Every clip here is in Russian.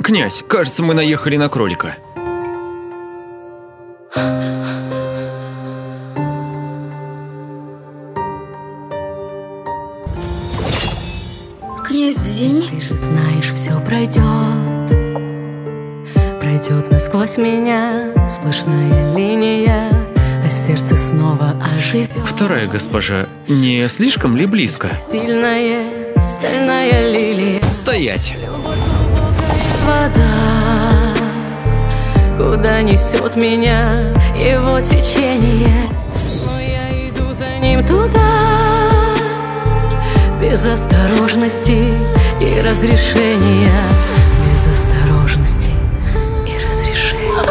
Князь, кажется, мы наехали на кролика. Князь Дзинь? Ты же знаешь, все пройдет. Пройдет насквозь меня сплошная линия, а сердце снова оживет. Вторая госпожа, не слишком ли близко? Сильная стальная лилия. Стоять! Вода, куда несет меня его течение, но я иду за ним туда, без осторожности и разрешения, без осторожности и разрешения.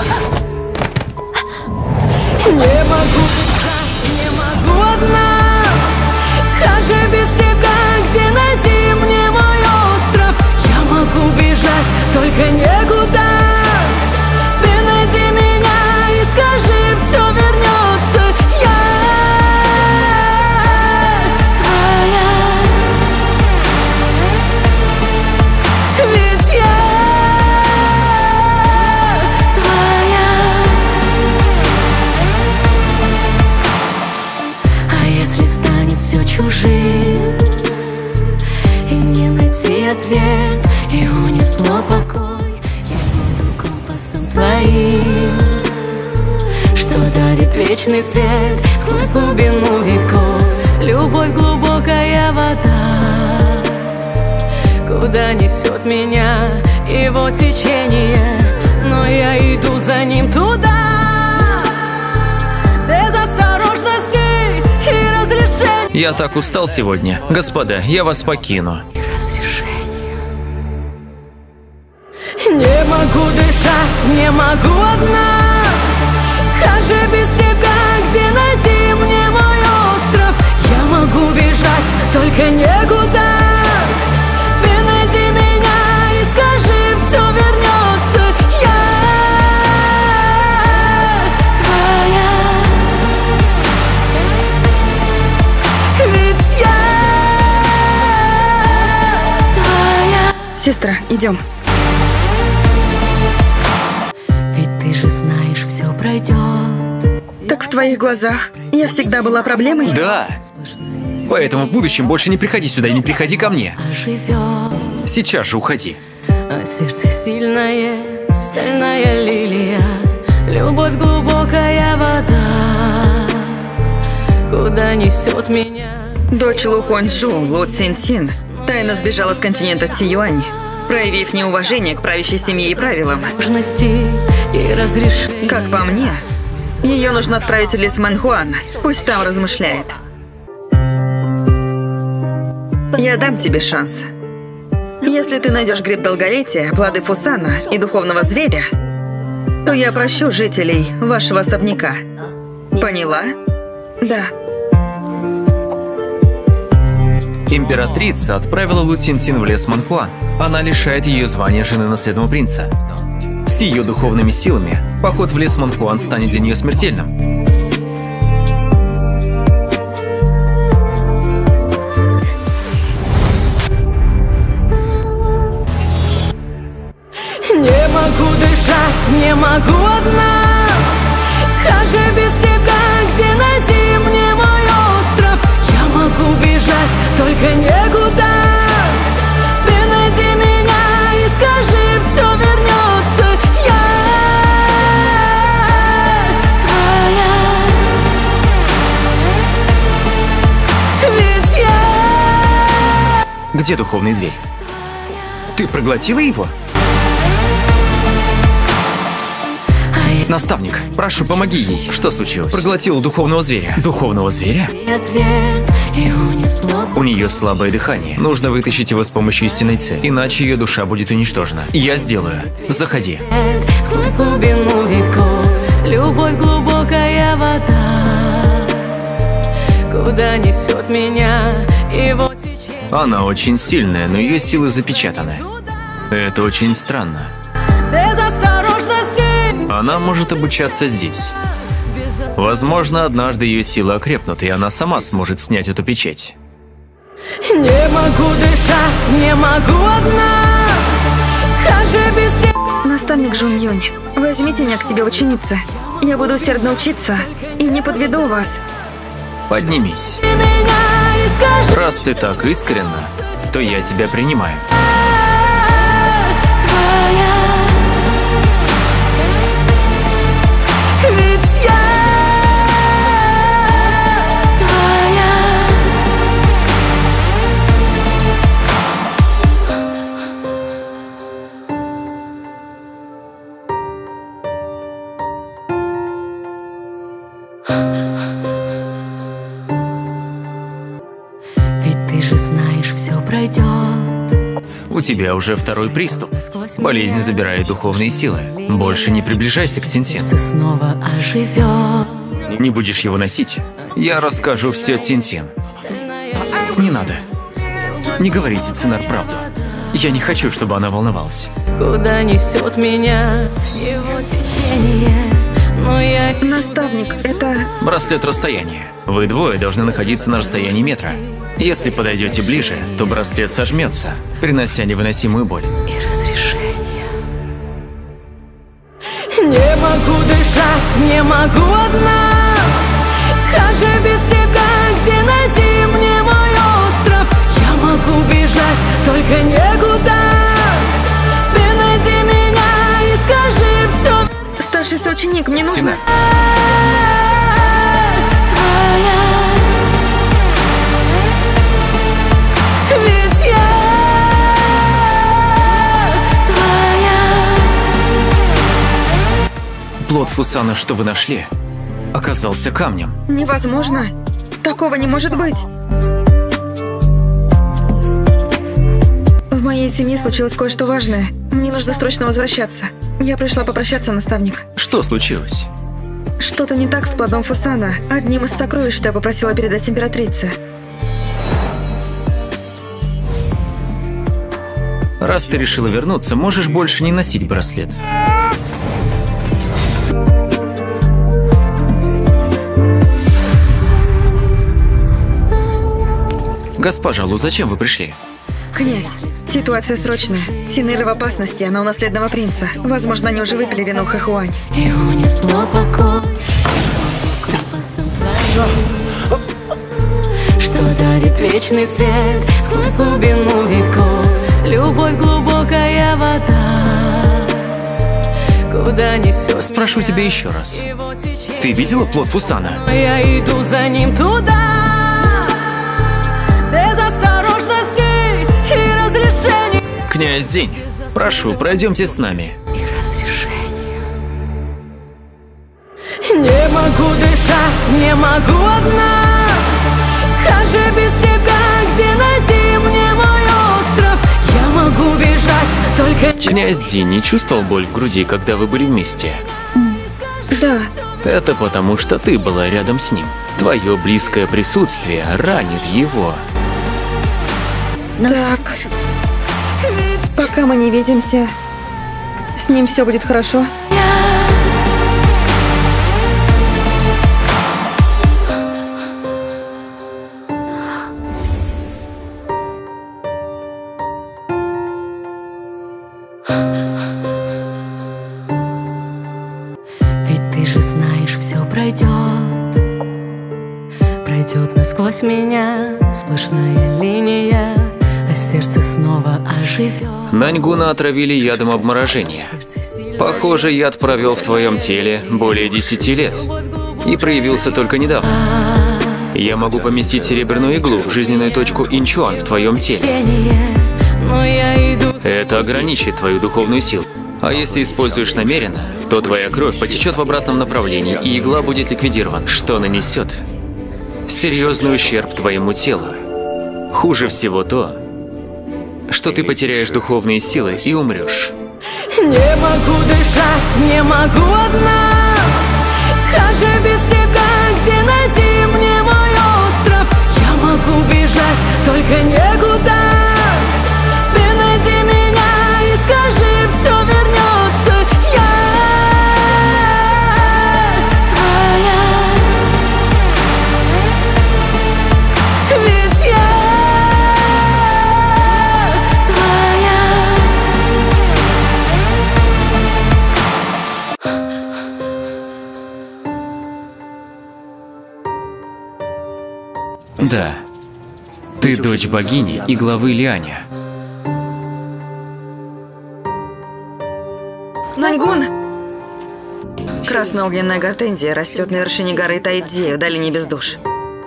Не могу дышать, не могу одна. Как же без тебя, где найти мне мой остров? Я могу бежать, только некуда. Ты найди меня и скажи, все вернется. Я твоя, ведь я твоя. А если станет все чужим и не найти ответ, и унесло покой, я буду компасом твоим, что дарит вечный свет сквозь глубину веков. Любовь глубокая вода, куда несет меня его течение, но я иду за ним туда, без осторожности и разрешения. Я так устал сегодня. Господа, я вас покину. Не могу дышать, не могу одна. Как же без тебя, где найти мне мой остров? Я могу бежать, только некуда. Ты найди меня и скажи, все вернется. Я твоя, ведь я твоя. Сестра, идем. Ты же знаешь, все пройдет. Так в твоих глазах я всегда была проблемой? Да. Поэтому в будущем больше не приходи сюда и не приходи ко мне. Сейчас же уходи. А сердце сильное, стальная лилия, любовь глубокая вода, куда несет меня. Дочь Лу Хуанчжу, Лу Цинцин, тайно сбежала с континента Цзиюань, проявив неуважение к правящей семье и правилам. И разрешение. Как по мне, ее нужно отправить в лес Мэнхуан. Пусть там размышляет. Я дам тебе шанс. Если ты найдешь гриб долголетия, плоды фусана и духовного зверя, то я прощу жителей вашего особняка. Поняла? Да. Императрица отправила Лу Цинцин в лес Мэнхуан. Она лишает ее звания жены наследного принца. С ее духовными силами поход в лес Мэнхуан станет для нее смертельным. Не могу дышать, не могу одна. Как же без тебя, где найти мне мой остров? Я могу бежать, только некуда. Ты найди меня и скажи, все вернется. Я твоя, ведь я. Где духовный зверь? Ты проглотила его? Наставник, прошу, помоги ей. Что случилось? Проглотила духовного зверя. Духовного зверя? У нее слабое дыхание. Нужно вытащить его с помощью истинной ци, иначе ее душа будет уничтожена. Я сделаю. Заходи. Сквозь глубину веков, любовь глубокая вода, куда несет меня его течение. Она очень сильная, но ее силы запечатаны. Это очень странно. Без осторожности. Она может обучаться здесь. Возможно, однажды ее силы окрепнут, и она сама сможет снять эту печать. Не могу дышать, не могу одна. Как же без тебя? Наставник Жун Юнь, возьмите меня к себе в ученицы. Я буду усердно учиться и не подведу вас. Поднимись. Меня и скажи, Раз ты так искренна, то я тебя принимаю. твоя. Ведь я твоя. Ведь ты же знаешь, все пройдет. У тебя уже второй приступ. Болезнь забирает духовные силы. Больше не приближайся к Тинтин. Сердце снова оживет. Не будешь его носить, я расскажу все Тинтин. Не надо. Не говорите Цинар правду. Я не хочу, чтобы она волновалась. Куда несет меня его течение? Но я Наставник, это... Браслет расстояния. Вы двое должны находиться на расстоянии метра. Если подойдете ближе, то браслет сожмется, принося невыносимую боль. и разрешение. Не могу дышать, не могу одна. Как же без тебя, где найти мне мой остров? Я могу бежать, только некуда. Ты найди меня и скажи все. Старший соученик, мне нужно... Тина, Твоя. Ведь я твоя. плод Фусана, что вы нашли, оказался камнем. Невозможно. Такого не может быть. В моей семье случилось кое-что важное. Мне нужно срочно возвращаться. Я пришла попрощаться, наставник. Что случилось? Что-то не так с плодом Фусана. Одним из сокровищ, что я попросила передать императрице. Раз ты решила вернуться, можешь больше не носить браслет. Госпожа Лу, зачем вы пришли? Князь, ситуация срочная. Тинера в опасности, она у наследного принца. Возможно, они уже выпили вино Хэхуань. И унесло покой. Что дарит вечный свет сквозь глубину веков. Любовь глубокая вода. Куда несет? Спрошу тебя еще раз. Ты видела плод Фусана? Я иду за ним туда. Без осторожности и разрешения. Князь День, прошу, пройдемте с нами. И разрешения. Не могу дышать, не могу одна. Как же без тебя, где найти мне мой остров? Я могу бежать, только не... Князь День не чувствовал боль в груди, когда вы были вместе? Да, Это потому, что ты была рядом с ним. Твое близкое присутствие ранит его. так. Пока мы не видимся, с ним все будет хорошо. Ведь ты же знаешь, все пройдет. Пройдет насквозь меня сплошная линия, а сердце снова оживет. Наньгуна отравили ядом обморожения. Похоже, яд провел в твоем теле более 10 лет и проявился только недавно. Я могу поместить серебряную иглу в жизненную точку Инчуан в твоем теле. Но я иду. Это ограничит твою духовную силу. А если используешь намеренно, то твоя кровь потечет в обратном направлении, и игла будет ликвидирована, что нанесет серьезный ущерб твоему телу. Хуже всего то, что ты потеряешь духовные силы и умрешь. Не могу дышать, не могу одна. Как же без тебя, где найти мне мой остров? Я могу бежать, только некуда. Ты найди меня и скажи, все вернется. Я твоя. Ведь я твоя. Ты дочь богини и главы Лианя. Нальгун! Красная огненная гортензия растет на вершине горы Тайдзи, в долине без душ.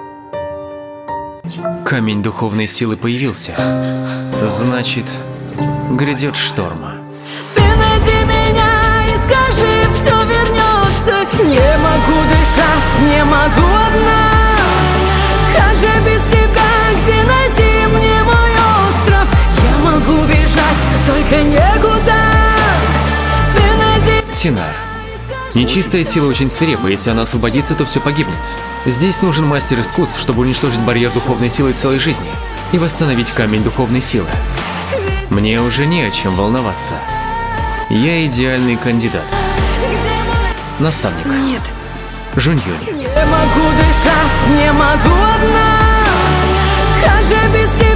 Камень духовной силы появился. Значит, грядет шторм. Ты найди меня и скажи, все вернется. Не могу дышать, не могу одна. Как же без тебя, где найти мне мой остров? Я могу бежать, только некуда. Ты найди... Тинар. Нечистая сила очень свирепа, если она освободится, то все погибнет. Здесь нужен мастер искусств, чтобы уничтожить барьер духовной силы целой жизни и восстановить камень духовной силы. Мне уже не о чем волноваться. Я идеальный кандидат. Наставник. Нет. Жуньюнь. Не могу дышать, не могу одна. Как же без тебя?